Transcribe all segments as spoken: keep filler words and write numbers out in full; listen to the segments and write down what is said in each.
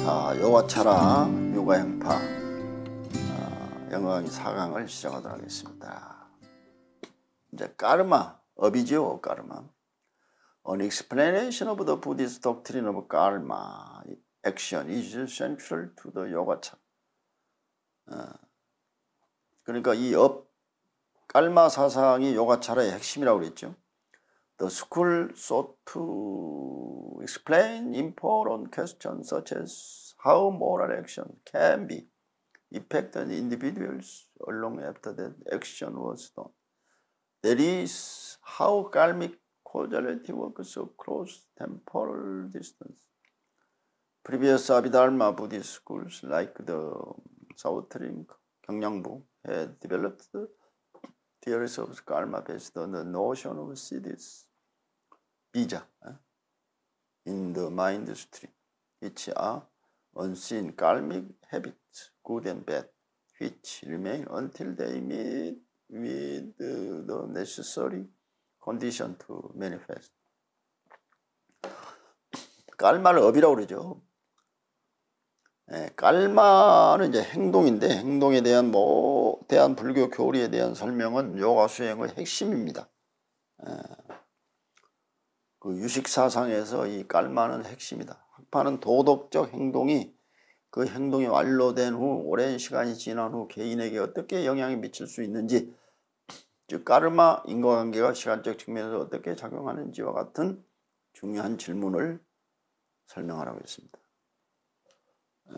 자, 요가차라 요가행파 어, 영어강의 사 강을 시작하도록 하겠습니다. 이제 까르마, 업이죠. 까르마. An explanation of the Buddhist doctrine of karma action is central to the yogacha. 어, 그러니까 이 업, 깔마 사상이 요가차라의 핵심이라고 그랬죠. The school sought to explain important questions such as how moral action can be affected individuals long after that action was done. That is how karmic causality works across temporal distance. Previous Abhidharma Buddhist schools like the Southern Gyeongbuk had developed theories of karma based on the notion of siddhis, bija, in the mind stream, which are unseen karmic habits, good and bad, which remain until they meet with the necessary condition to manifest. 깔마를 업이라고 그러죠. 예, 깔마는 이제 행동인데 행동에 대한 뭐 대한 불교 교리에 대한 설명은 요가 수행의 핵심입니다. 예, 그 유식 사상에서 이 깔마는 핵심이다. 학파는 도덕적 행동이 그 행동이 완료된 후 오랜 시간이 지난 후 개인에게 어떻게 영향이 미칠 수 있는지, 즉 까르마 인과관계가 시간적 측면에서 어떻게 작용하는지와 같은 중요한 질문을 설명하라고 했습니다. 에...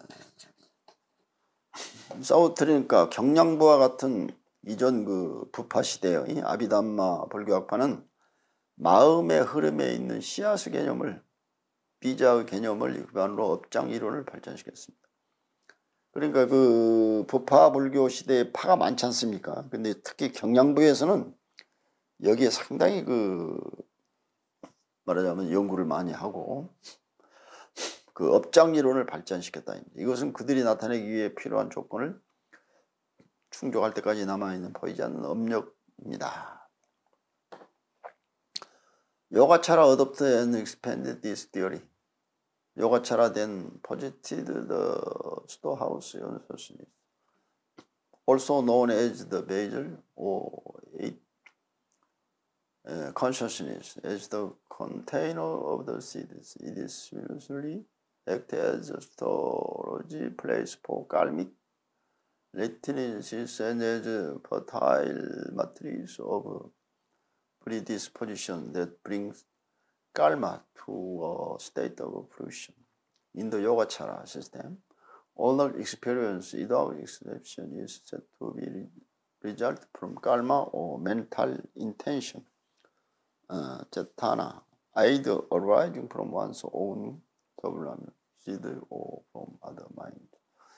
사우트리니까 경량부와 같은 이전 그 부파 시대의 아비담마 불교학파는 마음의 흐름에 있는 씨앗의 개념을, 비자의 개념을 기반으로 업장 이론을 발전시켰습니다. 그러니까 그 부파 불교 시대에 파가 많지 않습니까? 근데 특히 경량부에서는 여기에 상당히 그 말하자면 연구를 많이 하고 그 업장 이론을 발전시켰다. 이것은 그들이 나타내기 위해 필요한 조건을 충족할 때까지 남아있는 보이지 않는 업력입니다. 요가차라 adopted and expanded this theory. 요가차라 then posited the storehouse consciousness, also known as the basal or eight uh, consciousness, as the container of the seeds. It is usually act as a storage place for karmic latinacies and as a fertile matrix of predisposition that brings karma to a state of fruition. In the Yogacara system, all experience without exception is said to be result from karma or mental intention, uh, cetana, either arising from one's own development, seed or from other mind.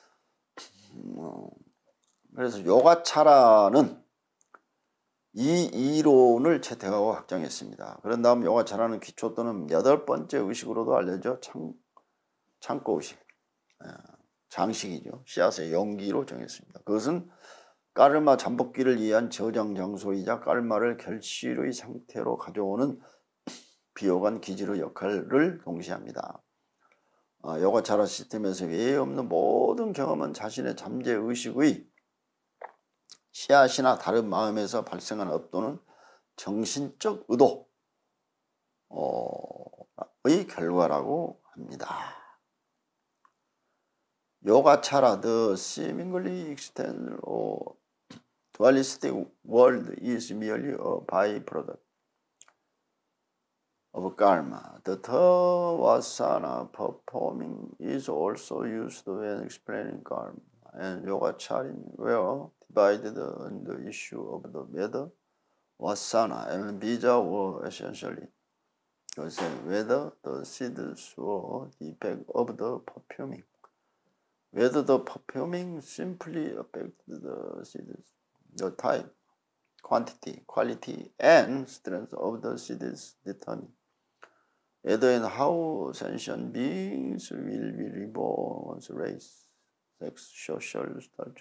음, 그래서 요가차라는 이 이론을 채택하고 확정했습니다. 그런 다음 요가차라는 기초 또는 여덟 번째 의식으로도 알려져 창, 창고 의식, 장식이죠. 씨앗의 용기로 정했습니다. 그것은 까르마 잠복기를 위한 저장 장소이자 까르마를 결실의 상태로 가져오는 비호감 기지의 역할을 동시합니다. 어, 요가차라 시스템에서 외에 없는 모든 경험은 자신의 잠재 의식의 씨앗이나 다른 마음에서 발생한 업 또는 정신적 의도의 결과라고 합니다. 요가차라 the seemingly external or dualistic world is merely a byproduct of karma. The term vasana performing is also used when explaining karma, and yogacharin were divided on the issue of the whether vasana and bija were essentially whether the seeds were the effect of the performing, whether the performing simply affected the seeds, the type, quantity, quality, and strength of the seeds determined whether and how sentient beings will be reborn, race, sex, social status,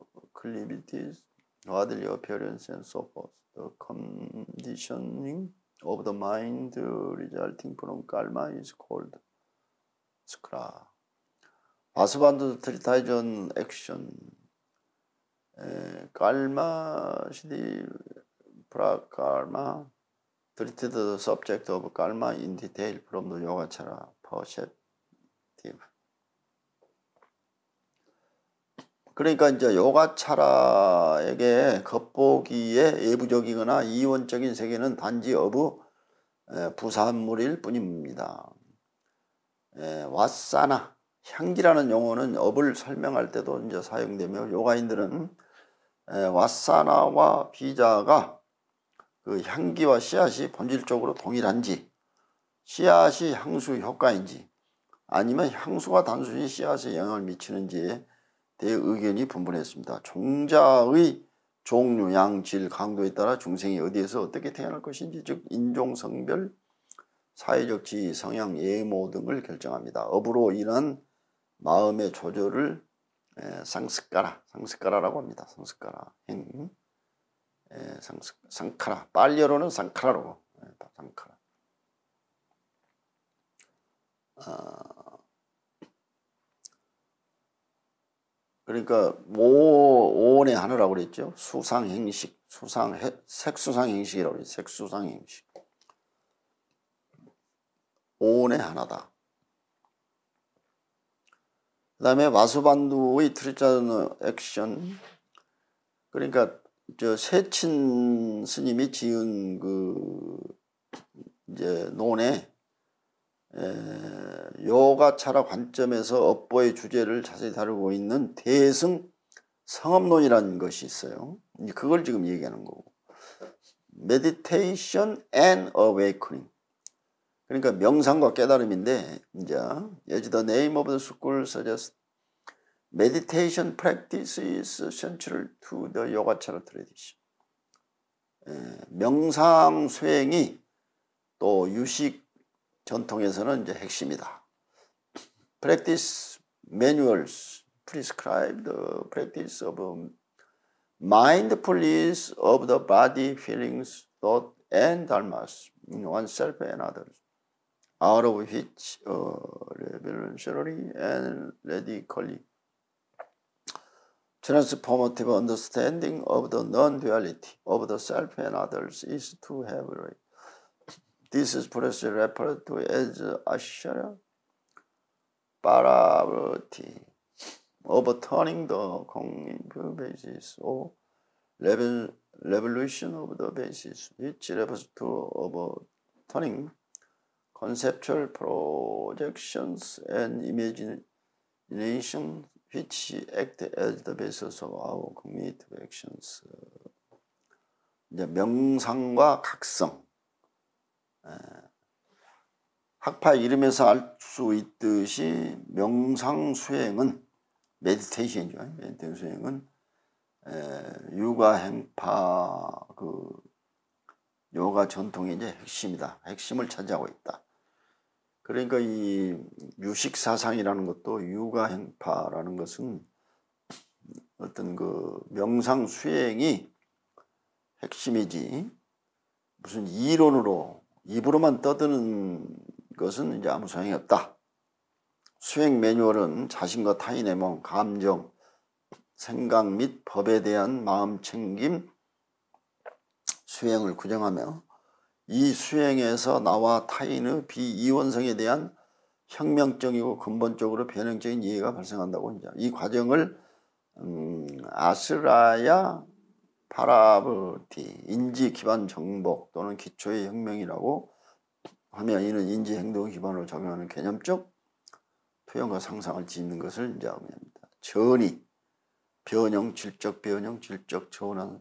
proclivities, worldly appearance, and so forth. The conditioning of the mind resulting from karma is called skra. 바스반드 트리타이전 액션 karma 시디 프라karma treated the subject of karma in detail from the Yogacara perspective. 그러니까 이제 요가차라에게 겉보기에 예부적이거나 이원적인 세계는 단지 어부 부산물일 뿐입니다. 왓사나 향기라는 용어는 업을 설명할 때도 이제 사용되며 요가인들은 왓사나와 비자가 그 향기와 씨앗이 본질적으로 동일한지, 씨앗이 향수 효과인지, 아니면 향수가 단순히 씨앗에 영향을 미치는지에 대해 의견이 분분했습니다. 종자의 종류, 양, 질, 강도에 따라 중생이 어디에서 어떻게 태어날 것인지, 즉 인종, 성별, 사회적 지위, 성향, 예모 등을 결정합니다. 업으로 인한 마음의 조절을 에, 상스카라, 상스카라라고 합니다. 상스카라, 행, 에, 상스, 상카라, 빨리어로는 상카라라고, 에, 상카라. 아, 그러니까 오, 오온의 하나라고 그랬죠. 수상행식, 수상, 색수상행식이라고 그랬죠. 색수상행식. 오온의 하나다. 그 다음에 와수반두의 트리자는 액션. 그러니까 저 세친 스님이 지은 그 이제 논에 에, 요가차라 관점에서 업보의 주제를 자세히 다루고 있는 대승 성업론이라는 것이 있어요. 그걸 지금 얘기하는 거고. Meditation and Awakening. 그러니까 명상과 깨달음인데, 이제 as the name of the school suggests, meditation practice is central to the Yogacara tradition. 에, 명상 수행이 또 유식 전통에서는 이제 핵심이다. Practice manuals prescribe the practice of mindfulness of the body, feelings, thought, and dharmas in oneself and others, out of which uh, revolutionary and radically transformative understanding of the non-duality of the self and others is to have right. This is precisely referred to as Ashara Paravati, overturning the cognitive basis or revolution of the basis, which refers to overturning conceptual projections and imagination which act as the basis of our cognitive actions. 이제 명상과 각성. 학파 이름에서 알 수 있듯이 명상 수행은 메디테이션이죠. 메디테이션 수행은 유가 행파 그 요가 전통의 이제 핵심이다. 핵심을 차지하고 있다. 그러니까 이 유식 사상이라는 것도 유가 행파라는 것은 어떤 그 명상 수행이 핵심이지 무슨 이론으로 입으로만 떠드는 것은 이제 아무 소용이 없다. 수행 매뉴얼은 자신과 타인의 몸, 감정, 생각 및 법에 대한 마음 챙김, 수행을 구정하며 이 수행에서 나와 타인의 비이원성에 대한 혁명적이고 근본적으로 변형적인 이해가 발생한다고 이제 이 과정을 음, 아스라야 파라브티 인지 기반 정복 또는 기초의 혁명이라고 하며 이는 인지 행동 기반으로 적용하는 개념적 표현과 상상을 짓는 것을 이제 의미합니다. 전이 변형, 질적 변형, 질적 전환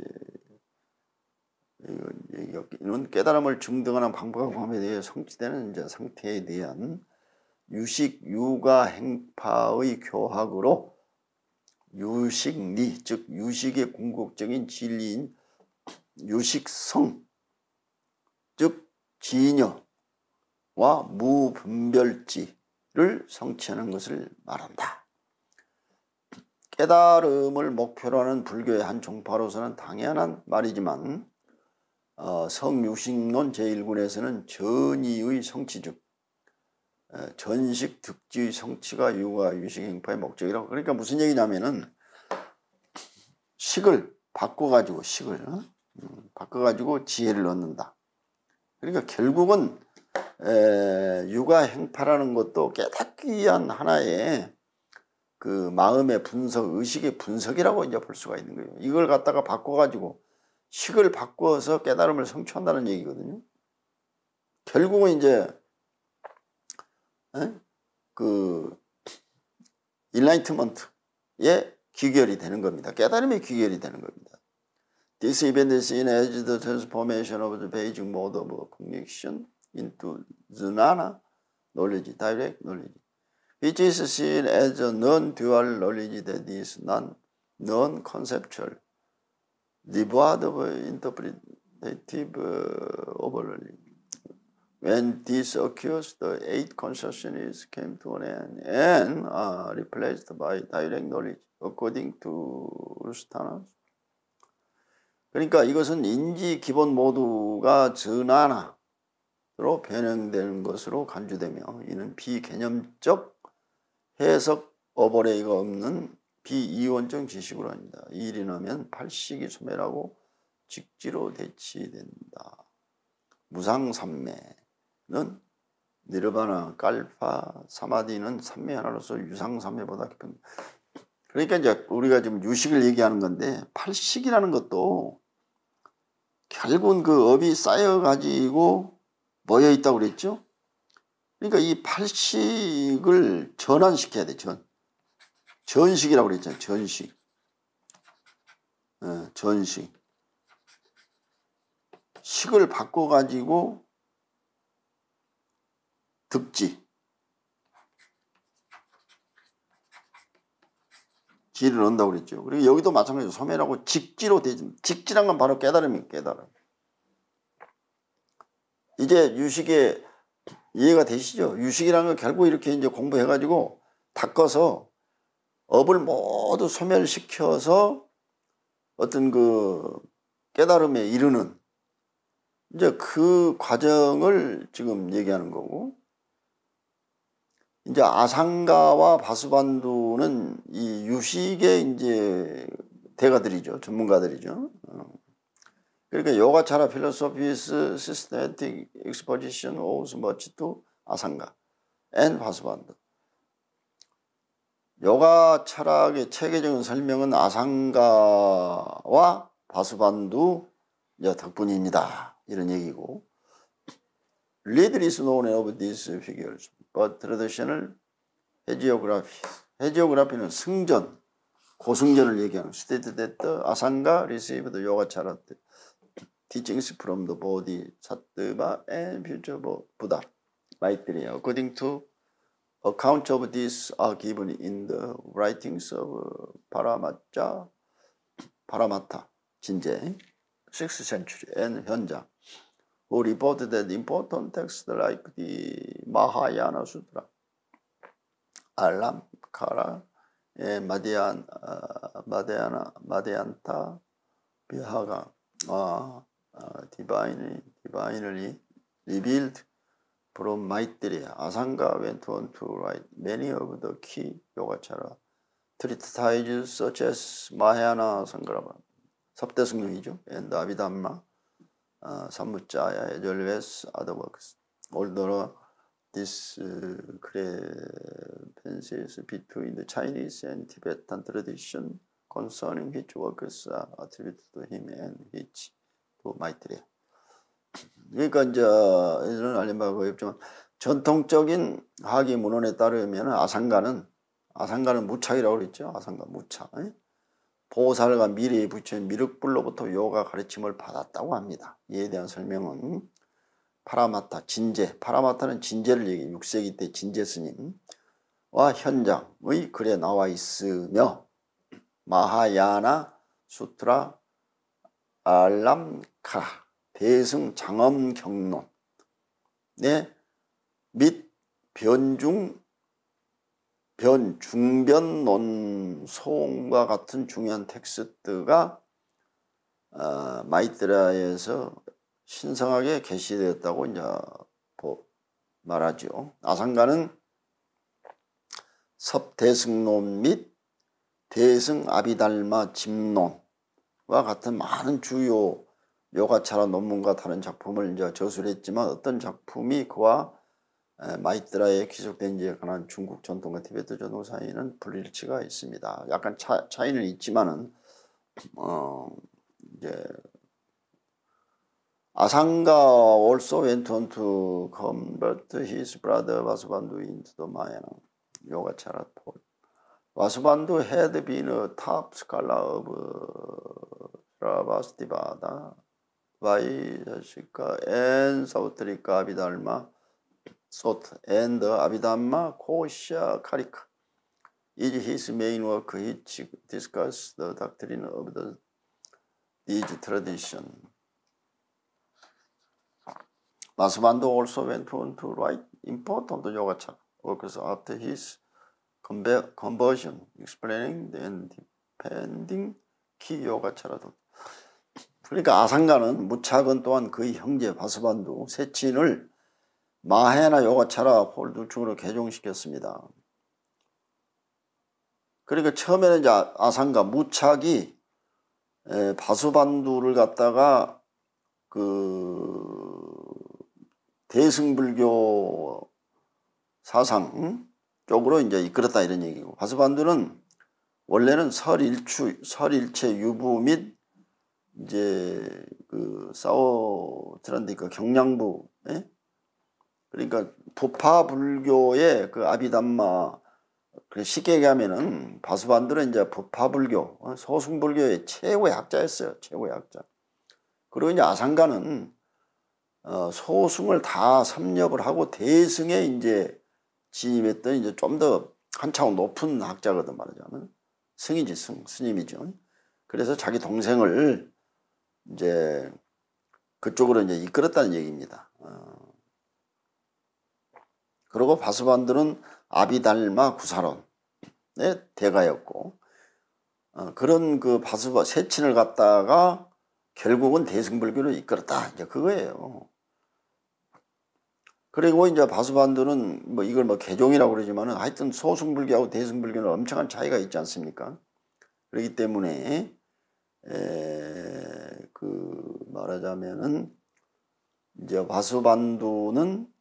이제 이는 깨달음을 증등하는 방법과 방법에 대해 성취되는 이제 상태에 대한 유식 유가 행파의 교학으로 유식리 즉 유식의 궁극적인 진리인 유식성 즉 진여와 무분별지를 성취하는 것을 말한다. 깨달음을 목표로 하는 불교의 한 종파로서는 당연한 말이지만 어, 성유식론 제일 군에서는 전이의 성취즉 전식 득지의 성취가 육아 유식 행파의 목적이라고. 그러니까 무슨 얘기냐면은 식을 바꿔가지고 식을 어? 음, 바꿔가지고 지혜를 얻는다. 그러니까 결국은 에, 육아 행파라는 것도 깨닫기 위한 하나의 그 마음의 분석, 의식의 분석이라고 이제 볼 수가 있는 거예요. 이걸 갖다가 바꿔가지고 식을 바꿔서 깨달음을 성취한다는 얘기거든요. 결국은 이제 에? 그 인라이트먼트의 귀결이 되는 겁니다. 깨달음의 귀결이 되는 겁니다. This event is seen as the transformation of the basic mode of cognition into jnana knowledge, direct knowledge, which is seen as a non-dual knowledge that is non, non-conceptual, devoid of interpretative overloading. When this occurs, the eight consciousness came to an end and are replaced by direct knowledge, according to Rustanas. 그러니까 이것은 인지 기본 모두가 전하나로 변형되는 것으로 간주되며 이는 비개념적 해석 오버레이가 없는 비이원적 지식으로 합니다. 이 일이 나면 팔식이 소멸하고 직지로 대치된다. 무상삼매는 니르바나, 깔파, 사마디는 삼매 하나로서 유상삼매보다 깊은. 그러니까 이제 우리가 지금 유식을 얘기하는 건데 팔식이라는 것도 결국은 그 업이 쌓여가지고 모여있다고 그랬죠. 그러니까 이 팔식을 전환시켜야 돼. 전. 전식이라고 그랬잖아요. 전식. 어, 전식. 식을 바꿔가지고 득지. 지를 얻는다고 그랬죠. 그리고 여기도 마찬가지로 소멸하고 직지로 되지. 직지란 건 바로 깨달음이에요. 깨달음. 이제 유식의 이해가 되시죠? 유식이라는 건 결국 이렇게 이제 공부해가지고 닦아서 업을 모두 소멸시켜서 어떤 그 깨달음에 이르는 이제 그 과정을 지금 얘기하는 거고, 이제 아상가와 바수반두는 이 유식의 이제 대가들이죠. 전문가들이죠. 그러니까 요가차라 필로소피스 시스테마틱 엑스포지션 owes much to 아상가 and 바수반두. 요가 철학의 체계적인 설명은 아상가와 바수반두 덕분입니다. 이런 얘기고. Little is known of these figures, but traditional hagiography. hagiography는 승전, 고승전을 얘기하는 stated that the 아상가 received yogacara teachings from the bodhisattva and future Buddha. 마이트레야. According to accounts of this are given in the writings of Paramatta, Paramatta, 진제, sixth century and 현자, who reported that important texts like the Mahayana Sutra, Alamkara, and Madhyana, uh, Madhyana, Madhyanta, Vihaga, are uh, divinely, divinely revealed from Maitreya. Asanga went on to write many of the key Yogacara treatises such as Mahayana Sangrama, 섭대승용이죠, and Abhidhamma, uh, Sammuccaya, as well as other works. Although this uh, discrepancies between the Chinese and Tibetan tradition concerning which works are attributed to him and which to Maitreya. 그러니까 이제 이런 알림바가 없지만 전통적인 학위 문헌에 따르면 아상가는 아상가는 무착이라고 그랬죠. 아상가 무착. 보살과 미래의 부처인 미륵불로부터 요가 가르침을 받았다고 합니다. 이에 대한 설명은 파라마타, 진제. 파라마타는 진제를 얘기해요. 육 세기 때 진제 스님과 현장의 글에 나와 있으며 마하야나 수트라 알람카라 대승 장엄 경론 네, 및 변중 변 중변론 소음과 같은 중요한 텍스트가 어, 마이트라에서 신성하게 계시되었다고 이제 말하죠. 아상가는 섭대승론 및 대승 아비달마 집론과 같은 많은 주요 요가차라 논문과 다른 작품을 이제 저술을 했지만 어떤 작품이 그와 마이트라에 귀속된 지에 관한 중국 전통과 티베트 전통 사이에는 불일치가 있습니다. 약간 차, 차이는 있지만은 어 이제 Asanga also went on to convert his brother Vasubandhu into the Mahayana Yogacara Paul. Vasubandhu had been a top scholar of Sravastivada, Vaishashika and Sautrika Abhidharma Sot and the Abhidhamma Kosha Karika. In his main work, he discussed the doctrine of the these tradition. Vasubandhu also went on to write important Yogacara works after his conversion, explaining and defending key Yogacara. 그러니까 아상가는 무차근 또한 그의 형제 바스반두 세친을 마하야나 요가차라 폴두충으로 개종시켰습니다. 그러니까 처음에는 이제 아상가 무착이 바수반두를 갖다가 그 대승불교 사상 쪽으로 이제 이끌었다 이런 얘기고, 바수반두는 원래는 설일추, 설일체 유부 및 이제 그 사오트란디카 경량부, 예? 그러니까 부파 불교의 그 아비담마, 쉽게 얘기하면은 바수반두는 이제 부파 불교, 소승불교의 최고의 학자였어요. 최고의 학자. 그리고 이제 아상가는 어, 소승을 다 섭렵을 하고 대승에 이제 진입했던 이제 좀 더 한차원 높은 학자거든 말이자면 승이지 승 스님이죠. 그래서 자기 동생을 이제 그쪽으로 이제 이끌었다는 얘기입니다. 어. 그리고 바수반두는 아비달마 구사론의 대가였고, 어, 그런 그 바수바 세친을 갖다가 결국은 대승불교로 이끌었다 이제 그거예요. 그리고 이제 바수반두는 뭐 이걸 뭐 개종이라고 그러지만은 하여튼 소승불교하고 대승불교는 엄청난 차이가 있지 않습니까? 그렇기 때문에 에, 그 말하자면은 이제 바수반두는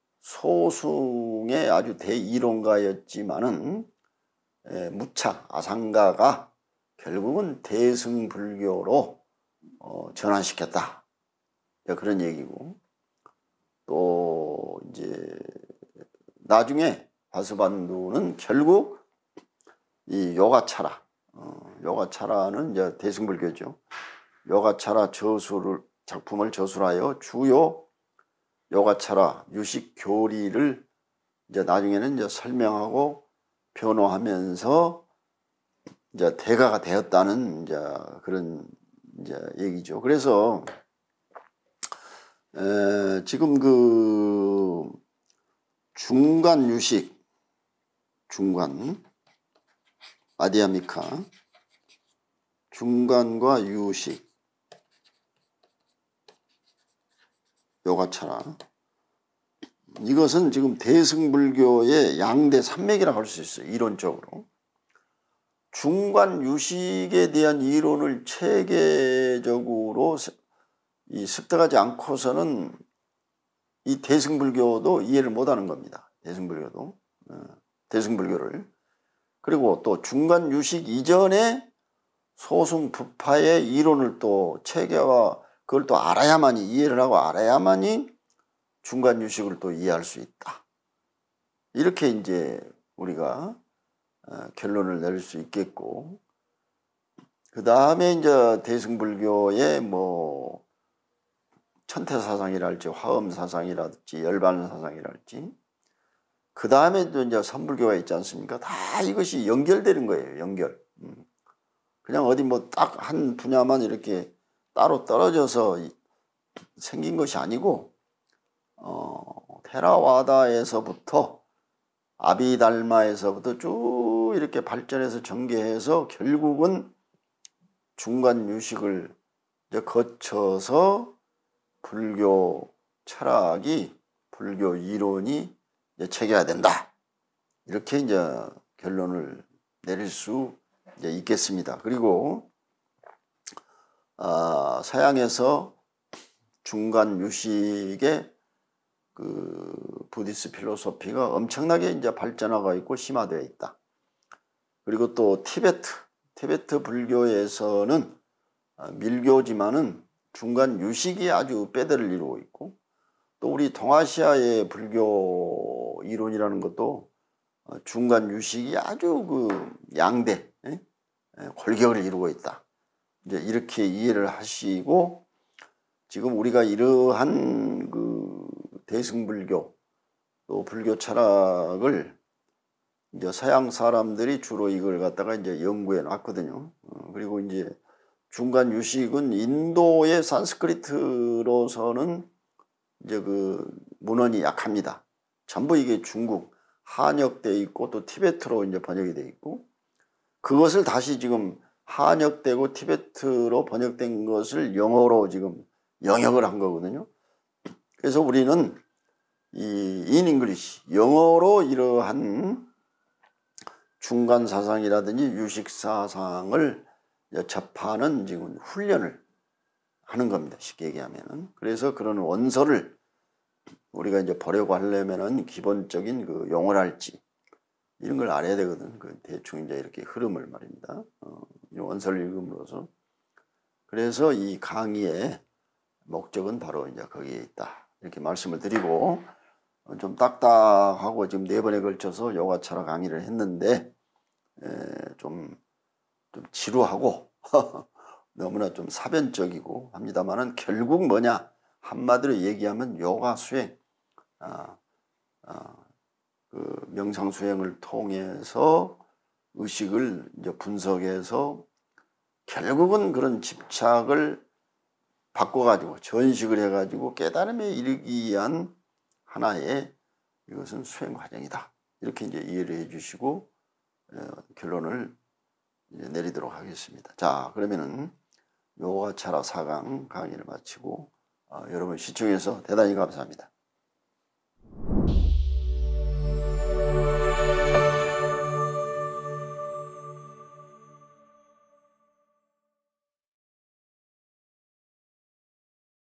소승의 아주 대이론가였지만은 에, 무차 아상가가 결국은 대승불교로 어, 전환시켰다 그런 얘기고, 또 이제 나중에 바수반두는 결국 이 요가차라, 어, 요가차라는 이제 대승불교죠. 요가차라 저수를 작품을 저술하여 주요 요가차라 유식 교리를 이제 나중에는 이제 설명하고 변호하면서 이제 대가가 되었다는 이제 그런 이제 얘기죠. 그래서 에, 지금 그 중간 유식, 중간 아디아미카, 중간과 유식 요가차라, 이것은 지금 대승불교의 양대 산맥이라고 할 수 있어요. 이론적으로. 중간 유식에 대한 이론을 체계적으로 이 습득하지 않고서는 이 대승불교도 이해를 못하는 겁니다. 대승불교도 대승불교를. 그리고 또 중간 유식 이전에 소승 부파의 이론을 또 체계와 그걸 또 알아야만이, 이해를 하고 알아야만이 중간 유식을 또 이해할 수 있다. 이렇게 이제 우리가 결론을 내릴 수 있겠고, 그 다음에 이제 대승불교의 뭐 천태사상이랄지 화엄사상이랄지 열반사상이랄지, 그 다음에 또 이제 선불교가 있지 않습니까? 다 이것이 연결되는 거예요. 연결. 그냥 어디 뭐 딱 한 분야만 이렇게 따로 떨어져서 생긴 것이 아니고, 어, 테라와다에서부터 아비달마에서부터 쭉 이렇게 발전해서 전개해서 결국은 중간 유식을 이제 거쳐서 불교 철학이 불교 이론이 이제 체계화 된다. 이렇게 이제 결론을 내릴 수 이제 있겠습니다. 그리고 아, 서양에서 중간 유식의 그 부디스 필로소피가 엄청나게 이제 발전하고 있고 심화되어 있다. 그리고 또 티베트, 티베트 불교에서는 밀교지만은 중간 유식이 아주 빼대를 이루고 있고, 또 우리 동아시아의 불교 이론이라는 것도 중간 유식이 아주 그 양대, 에? 골격을 이루고 있다. 이제 이렇게 이해를 하시고, 지금 우리가 이러한 그 대승불교 또 불교 철학을 이제 서양 사람들이 주로 이걸 갖다가 이제 연구해 놨거든요. 어, 그리고 이제 중간 유식은 인도의 산스크리트로서는 이제 그 문헌이 약합니다. 전부 이게 중국 한역돼 있고 또 티베트로 이제 번역이 돼 있고, 그것을 다시 지금 한역되고 티베트로 번역된 것을 영어로 지금 영역을 한 거거든요. 그래서 우리는 이 in English, 영어로 이러한 중간 사상이라든지 유식 사상을 접하는 지금 훈련을 하는 겁니다. 쉽게 얘기하면은. 그래서 그런 원서를 우리가 이제 보려고 하려면은 기본적인 그 용어랄지 이런 걸 알아야 되거든. 그 대충 이제 이렇게 흐름을 말입니다. 어, 원서를 읽음으로써. 그래서 이 강의의 목적은 바로 이제 거기에 있다. 이렇게 말씀을 드리고, 좀 딱딱하고 지금 네 번에 걸쳐서 요가철학 강의를 했는데, 에, 좀, 좀 지루하고, 너무나 좀 사변적이고 합니다만은 결국 뭐냐? 한마디로 얘기하면 요가 수행, 아, 아, 그 명상 수행을 통해서 의식을 이제 분석해서 결국은 그런 집착을 바꿔가지고 전식을 해가지고 깨달음에 이르기 위한 하나의 이것은 수행 과정이다. 이렇게 이제 이해를 해주시고 어, 결론을 이제 내리도록 하겠습니다. 자, 그러면은 요가철학 사 강 강의를 마치고 어, 여러분 시청해서 대단히 감사합니다.